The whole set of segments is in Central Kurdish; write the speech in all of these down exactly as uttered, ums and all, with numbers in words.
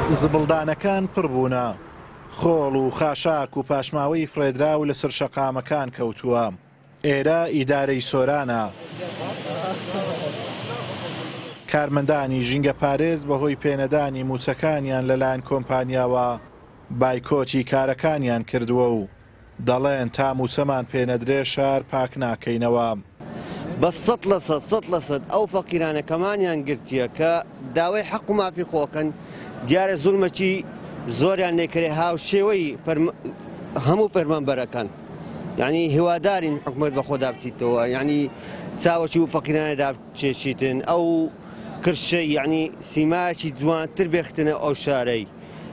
زبڵدانەکان پڕبوونە، خۆڵ و خاشاک و پاشماوەی فرێدرا و لەسەر شەقامەکان کەوتووە. ئێرە ئیدارەی سۆرانە. کارمەندانی ژینگە پارێز بەهۆی پێنەدانی موچەکانیان لەلایەن کۆمپانیاوە بایکۆتی کارەکانیان کردووە و دەڵێن تا موچەمان پێنەدرێ شار پاک ناکەینەوە. بە سەد لە سەد سەد لە سەد ئەو فەقیرانەکەمانیان گرتیە کە داوای حەق و مافی خۆکەن، دیارە زوڵمەکی زۆریان نێکرێ هاو شێوەی هەموو فەرمانبەرەکان، یعنی هیوادارین حکومەت بە خۆدا بچیتەوە، یعنی چاوەکی و فەقیرانەدا چێشیتن ئەو کرشە، یعنی سیمایەکی جوانتر بێختنە ئەو شارەی.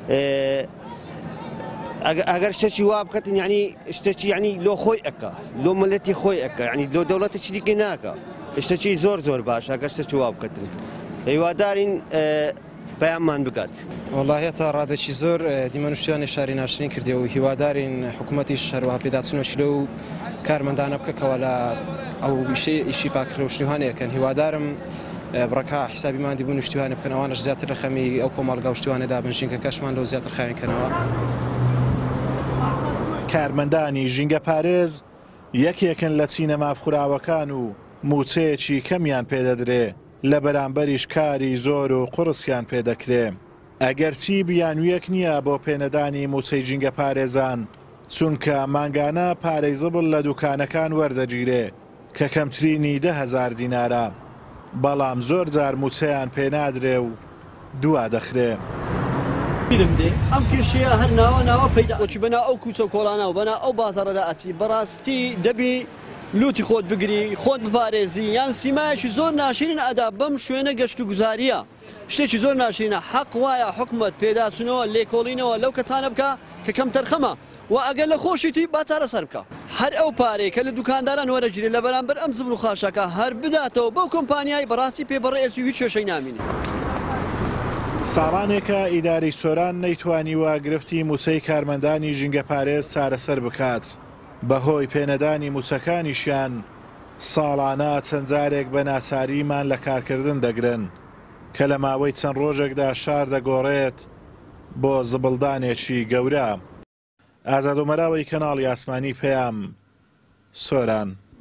ئەگەر شتێکی وا بکەن یعنی شتێکی یعنی لۆ خۆی ئەکە، لۆ ملەتی خۆی ئەکە، یعنی لۆ دەوڵەتێکی دیکە ناکە، شتێکی زۆر زۆر باش ئەگەر شتێکی وا بکەن. هیوادارین پەیاممان بگات. وەڵاهی تا ڕادێکی زۆر دیمەنوشتیانی شاری ناشرین کردێ و هیوادارین حکوومەتیش هەروەها پێداچنەوەی لەو کارمەندانە بکەکەوە لە ئەو ئیشی پاکردنەوە و شتیوانەیەکەن. هیوادارم بڕەکە حیسابیمان دیبوون شتیوانە بکەن، ئەوانش زیاتر لە خەمی ئەو کۆمەڵگا و شتیوانەدا بنشین کە کەشمان لەو زیاتر خاوێنکەنەوە. کارمەندانی ژینگە پارێز یەکێکن لە چینەمافخوراوەکان و موچەیەکی کەمیان پێدەدرێ لە بەرامبەریش کاری زۆر و قورسیان پێدەکرێ. ئەگەرچی بیانویەک نییە بۆ پێنەدانی موچەی ژینگە پارێزان، چونکە مانگانە پارەی زبڵ لە دوکانەکان وەردەگیرێ کە کەمترینی دە هەزار دینارە، بەڵام زۆر جار موچەیان پێنادرێ و دوا دەخرێ. ئەم کێشەیە هەر ناوە ناوە پەیدا وەکی بەنا ئەو کوچە و کۆڵانە و بەنا ئەو بازاڕەدا ئەچی بەڕاستی دەبی لوتی خۆت بگری، خۆت بپارێزی، یان سیمایەکی زۆر ناشرین ئەدا بەم شوێنە گەشت و گوزاریە. شتێکی زۆر ناشرینە، حەق وایە حکومەت پێداچوونەوە لێکۆڵینەوە لەو کەسانە بکە کە کەم تەرخەمە و ئەگەر لە خۆشیتی با چارەسەر بکە. هەر ئەو پارەی کە لە دوکانداران وەرەگیرێ لە بەرامبەر ئەم زبڵ و خاشاکە هەر بداتەوە بەو کۆمپانیای بەڕاستی پێبەڕێ ئێسوی هیچ کێشەی نامینی. ساڵانێکە ئیداری سۆران نەیتوانیوە گرفتی موچەی کارمەندانی ژینگە پارێز چارەسەر بکات. بەهۆی پێنەدانی موچەکانیشیان ساڵانە چەند جارێک بە ناچاریمان لە کارکردن دەگرن کە لە ماوەی چەند ڕۆژێکدا شار دەگۆڕێت بۆ زبڵدانێکی گەورە. ئازاد و مەراوی کەناڵی ئاسمانی پەیام، سۆران.